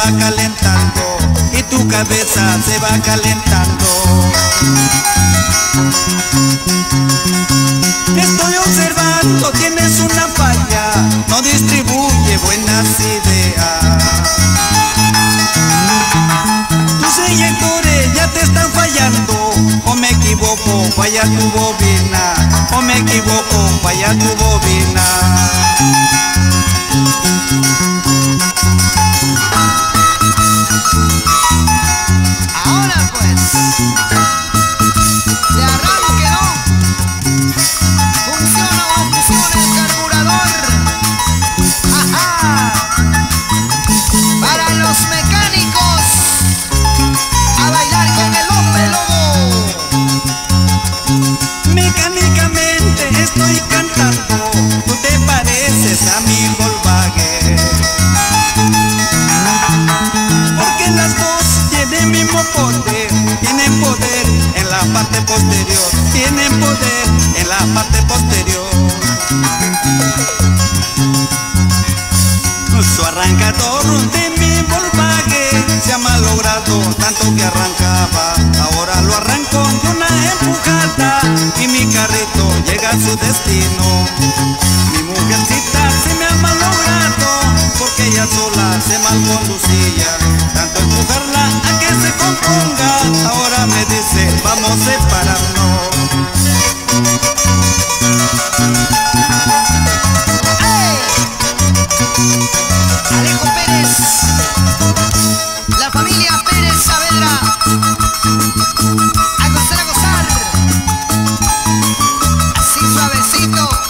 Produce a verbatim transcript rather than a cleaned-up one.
va calentando y tu cabeza se va calentando. Estoy observando, tienes una falla, no distribuye buenas ideas. Tus inyectores ya te están fallando, o me equivoco, falla tu bobina, o me equivoco, falla tu bobina. Ahora pues, de arranque, ¿no? Funciona o no funciona el carburador. ¡Ajá! Para los mecánicos, a bailar con el hombre lobo. Mecánicamente estoy cantando, tú te pareces a mi Volkswagen, porque las dos tienen mismo poder, tienen poder en la parte posterior, tienen poder en la parte posterior. Su arrancador de mi Volkswagen se ha malogrado tanto que arrancaba, ahora lo arranco de una empujada y mi carrito llega a su destino. Mi mujercita se me ha malogrado porque ella sola se mal conducía, tanto empujarla a que se componga, ahora me dice vamos a separarnos. Alejo Pérez, la familia Pérez Saavedra, a gozar, a gozar, así suavecito.